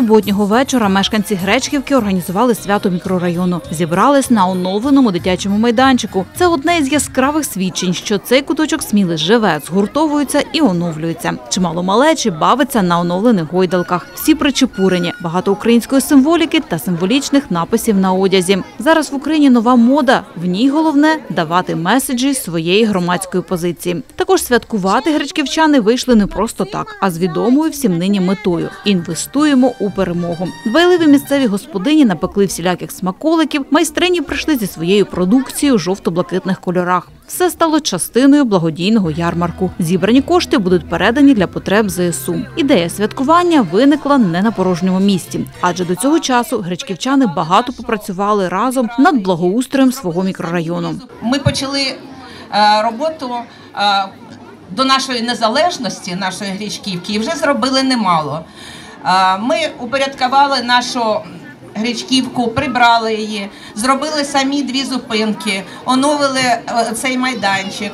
суботнього вечора мешканці Гречківки організували свято мікрорайону. Зібрались на оновленому дитячому майданчику. Це одне із яскравих свідчень, що цей куточок Сміли живе, згуртовується і оновлюється. Чимало малечі бавиться на оновлених гойдалках. Всі причепурені, багато української символіки та символічних написів на одязі. Зараз в Україні нова мода. В ній головне – давати меседжі своєї громадської позиції. Також святкувати гречківчани вийшли не просто так, а з відомою всім нині метою – інвестуємо у перемогу. Дбайливі місцеві господині напекли всіляких смаколиків, майстрині прийшли зі своєю продукцією у жовто-блакитних кольорах. Все стало частиною благодійного ярмарку. Зібрані кошти будуть передані для потреб ЗСУ. Ідея святкування виникла не на порожньому місці. Адже до цього часу гречківчани багато попрацювали разом над благоустроєм свого мікрорайону. Ми почали роботу до нашої незалежності, нашої Гречківки, і вже зробили немало. Ми упорядкували нашу Гречківку, прибрали її, зробили самі 2 зупинки, оновили цей майданчик.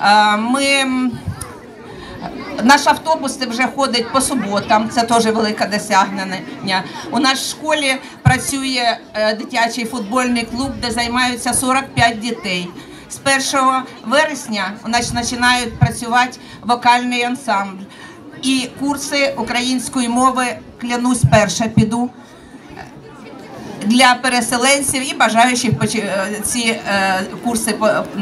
Наш автобус вже ходить по суботам, це теж велике досягнення. У нас в школі працює дитячий футбольний клуб, де займаються 45 дітей. З 1 вересня у нас починають працювати вокальний ансамбль. І курси української мови, клянусь, перша піду, для переселенців і бажаючих ці курси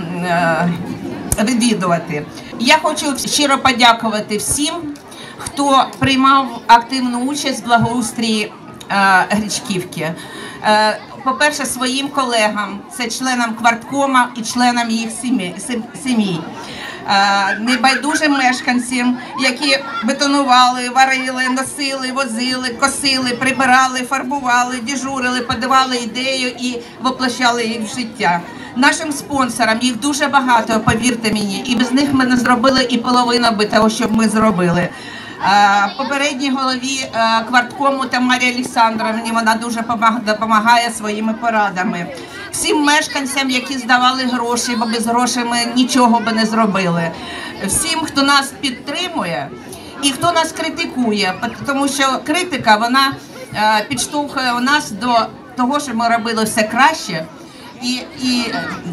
відвідувати. Я хочу щиро подякувати всім, хто приймав активну участь в благоустрої Гречківки. По-перше, своїм колегам, це членам кварткома і членам їх сімей. Небайдужим мешканцям, які бетонували, варили, носили, возили, косили, прибирали, фарбували, дежурили, подавали ідею і воплощали їх в життя. Нашим спонсорам, їх дуже багато, повірте мені, і без них ми не зробили і половину того, що ми зробили. Попередній голові кварткому Тамарі Олександровні, вона дуже допомагає своїми порадами. Всім мешканцям, які здавали гроші, бо без грошей ми нічого би не зробили. Всім, хто нас підтримує і хто нас критикує, тому що критика, вона підштовхує нас до того, щоб ми робили все краще і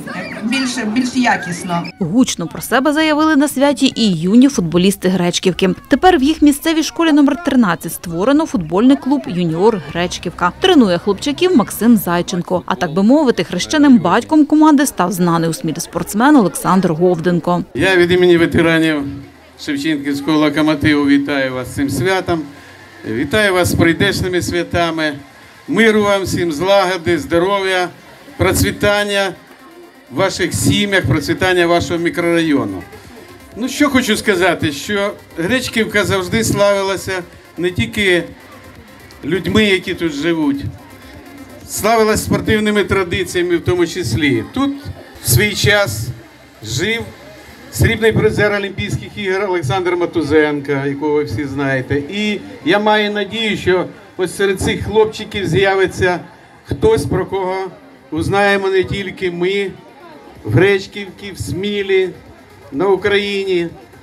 більш якісно. Гучно про себе заявили на святі і юні футболісти Гречківки. Тепер в їх місцевій школі номер 13 створено футбольний клуб «Юніор Гречківка». Тренує хлопчаків Максим Зайченко. А так би мовити, хрещеним батьком команди став знаний у Смілі спортсмен Олександр Говденко. Я від імені ветеранів Шевченківського локомотиву вітаю вас з цим святом. Вітаю вас з прийдешними святами. Миру вам всім, злагоди, здоров'я, процвітання в ваших сім'ях, процвітання вашого мікрорайону. Ну, що хочу сказати, що Гречківка завжди славилася не тільки людьми, які тут живуть, славилася спортивними традиціями в тому числі. Тут в свій час жив срібний призер Олімпійських ігор Олександр Матузенко, якого ви всі знаєте. І я маю надію, що ось серед цих хлопчиків з'явиться хтось, про кого узнаємо не тільки ми, в Гречківці, в Смілі, на Україні.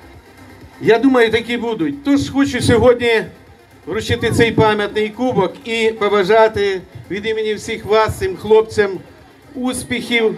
Я думаю, такі будуть. Тож хочу сьогодні вручити цей пам'ятний кубок і побажати від імені всіх вас, цим хлопцям, успіхів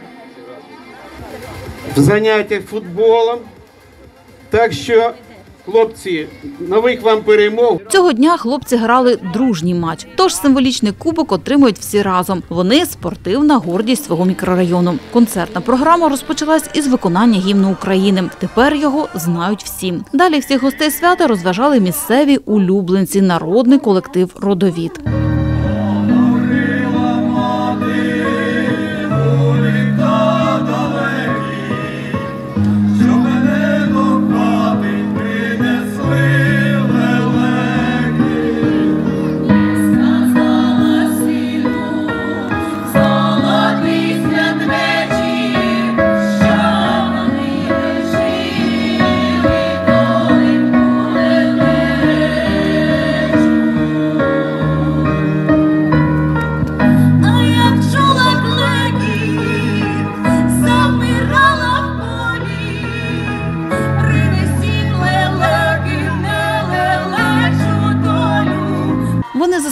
в заняттях футболом. Так що, хлопці, нових вам перемог. Цього дня хлопці грали дружній матч. Тож символічний кубок отримують всі разом. Вони – спортивна гордість свого мікрорайону. Концертна програма розпочалась із виконання гімну України. Тепер його знають всі. Далі всіх гостей свята розважали місцеві улюбленці – народний колектив «Родовід».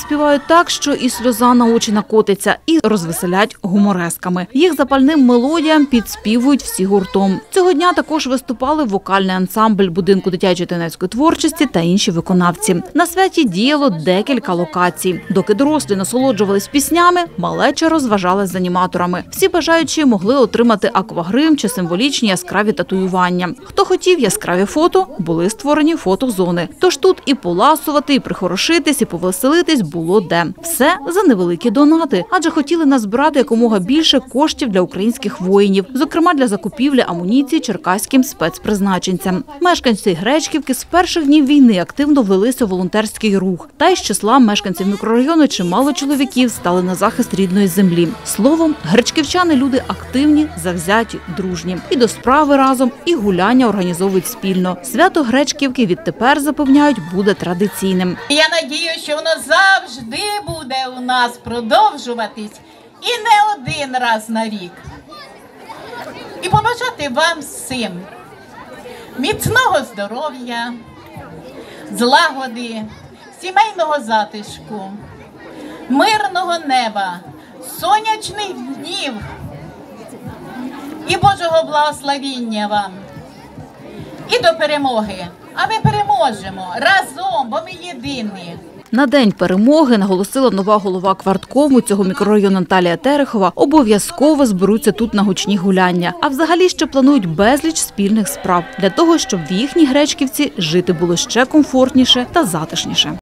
співають так, що і сльоза на очі накотиться, і розвеселять гуморесками. Їх запальним мелодіям підспівують всі гуртом. Цього дня також виступали вокальний ансамбль будинку дитячої та юнацької творчості та інші виконавці. На святі діяло декілька локацій. Доки дорослі насолоджувались піснями, малеча розважалась з аніматорами. Всі бажаючі могли отримати аквагрим чи символічні яскраві татуювання. Хто хотів яскраві фото, були створені фотозони. Тож тут і поласувати, і прихорошитись, і повеселитись було де. Все за невеликі донати, адже хотіли назбирати якомога більше коштів для українських воїнів, зокрема для закупівлі амуніції черкаським спецпризначенцям. Мешканці Гречківки з перших днів війни активно влилися у волонтерський рух. Та й з числа мешканців мікрорайону чимало чоловіків стали на захист рідної землі. Словом, гречківчани – люди активні, завзяті, дружні. І до справи разом, і гуляння організовують спільно. Свято Гречківки відтепер, запевняють, буде традиційним. Я надію, що воно завжди буде у нас продовжуватись і не один раз на рік. І побажати вам всім міцного здоров'я, злагоди, сімейного затишку, мирного неба, сонячних днів і Божого благословіння вам. І до перемоги. А ми переможемо разом, бо ми єдині. На День перемоги, наголосила нова голова кварткому цього мікрорайону Наталія Терехова, обов'язково зберуться тут на гучні гуляння. А взагалі ще планують безліч спільних справ для того, щоб в їхній Гречківці жити було ще комфортніше та затишніше.